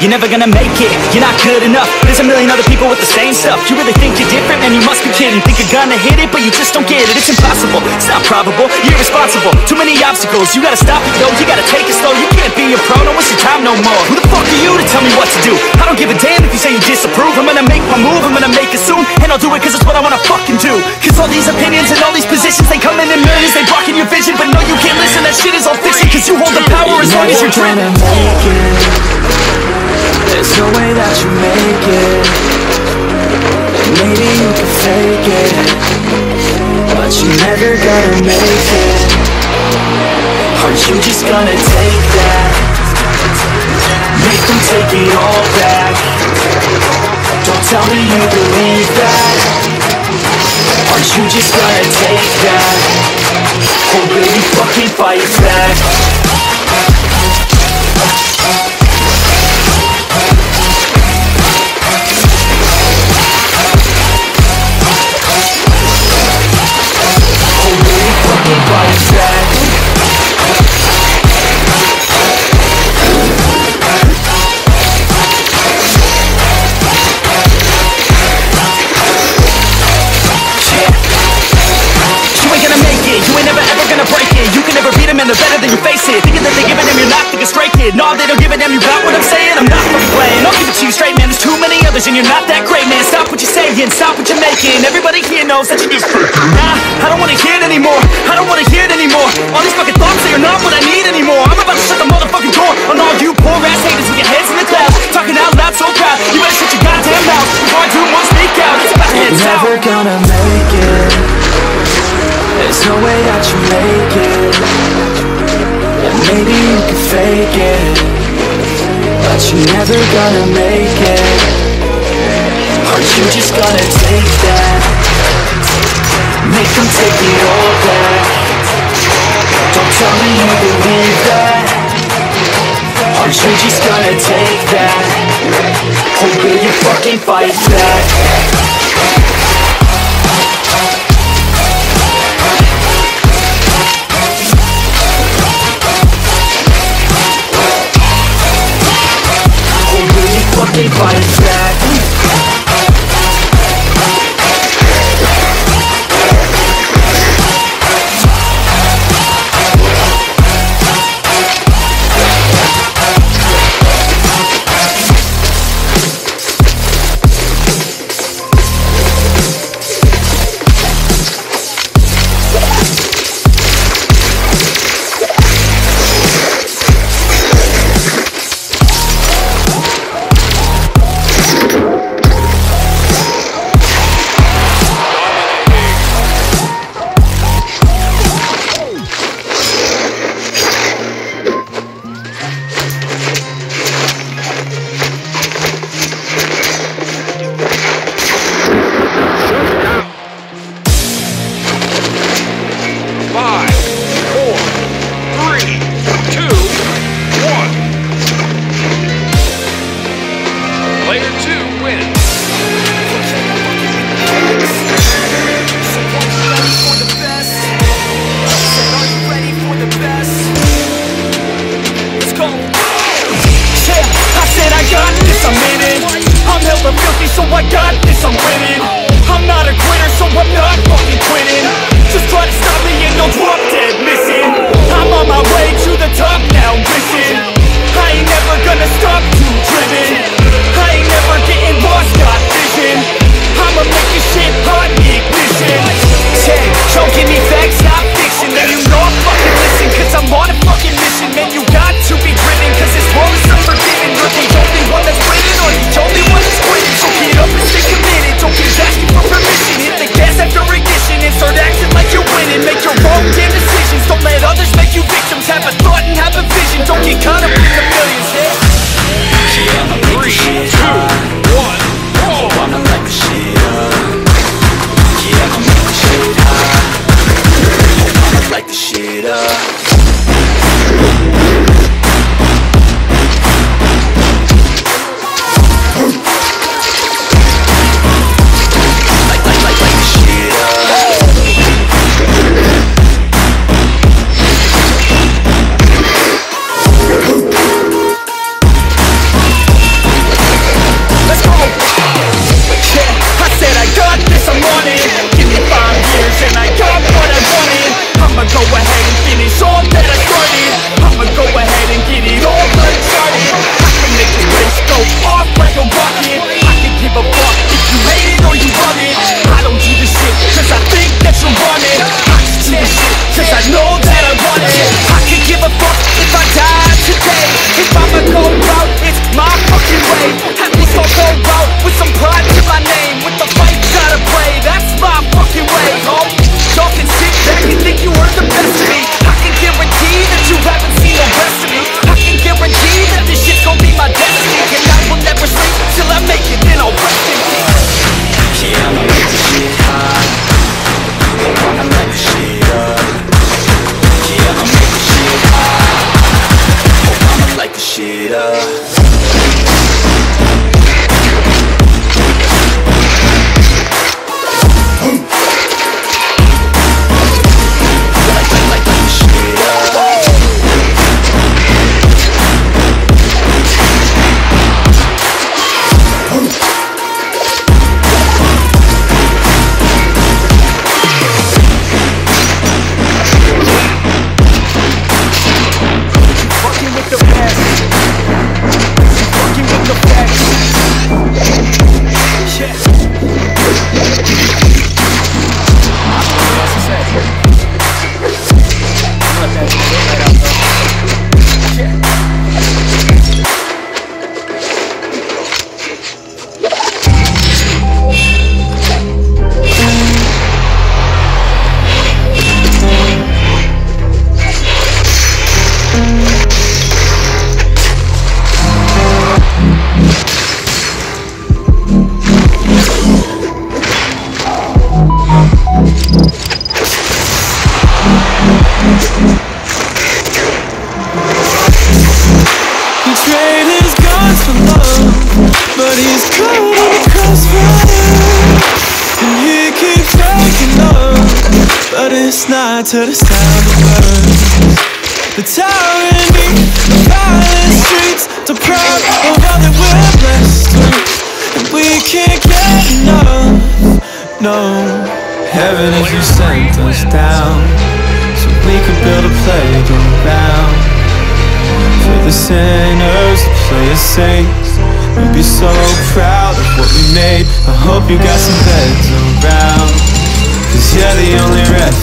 you're never gonna make it. You're not good enough, there's a million other people with the same stuff. You really think you're different? Man, you must be kidding. Think you're gonna hit it, but you just don't get it. It's impossible, it's not probable, you're irresponsible. Too many obstacles, you gotta stop it, yo. You gotta take it slow, you can't be a pro, don't waste your time no more. Who the fuck are you to tell me what to do? I don't give a damn if you say you disapprove. I'm gonna make my move, I'm gonna make it soon, and I'll do it cause it's what I wanna fucking do. Cause all these opinions and all these positions, they come in millions, they blocking your vision. But no, you can't listen, that shit is all fiction. Cause you hold the power as long as you're dreaming. There's no way that you make it. Maybe you can fake it, but you're never gonna make it. Aren't you just gonna take that? Make them take it all back. Don't tell me you believe that. Aren't you just gonna take that? Or will you fucking fight back? And they're better than you face it. Thinking that they're giving them, you're not thinking straight, kid. No, they don't give a damn, you got what I'm saying. I'm not fucking playing, I'll give it to you straight, man. There's too many others and you're not that great, man. Stop what you're saying, stop what you're making. Everybody here knows that you're just faking. Nah, I don't wanna hear it anymore, I don't wanna hear it anymore. All these fucking thoughts, they are not what I need anymore. I'm about to shut the motherfucking door on all you poor ass haters with your heads in the clouds. Talking out loud so proud, you better shut your goddamn mouth before I do one speak out. It's about heads out. You're never gonna make it. There's no way that you make it. Maybe you can fake it, but you're never gonna make it. Aren't you just gonna take that? Make them take it all back. Don't tell me you believe that. Aren't you just gonna take that? Or will you fucking fight back? Fucking fight back. So I got this, I'm winning. I'm not a quitter, so I'm not fucking quitting. Just try to stop me and you'll drop dead missing. I'm on my way to the top now, listen. I ain't never gonna stop, too driven. I ain't never getting lost, got vision. I'ma make this shit hot, ignition. Check, don't give me facts, not fiction. Then you know I'm fucking listen, cause I'm on a fucking mission. Man, you got to be driven, cause this world is unforgiving. You're the only one that's winning, or the only one that's quitting. So get up and stay committed, don't keep asking for permission. Hit the gas after ignition and start acting like you're winning. Make your own damn decisions, don't let others make you victims. Have a thought and have a vision, don't get caught up in the millions. Yeah, I'm a day. If I'ma go out, it's my fucking way. At least I'll go out with some pride to my name. With the fight, gotta play, that's my fucking way. Oh, y'all can sit back and think you were the best of me. I can guarantee that you haven't seen the rest of me. I can guarantee that this shit's gonna be my destiny. And I will never sleep till I make it, then I'll rest in peace. Yeah, I'ma make this shit hot. I'ma light this shit up. Yeah, I'ma make this shit hot. Oh, I'ma light this shit up. It's not to the sound of words. The tyranny, the violent streets, the proud of all that we're blessed with. And we can't get enough, no. Heaven, if you sent us down, so we could build a playground for the sinners, the play as saints. We'd be so proud of what we made. I hope you got some beds around, 'cause you're the only refuge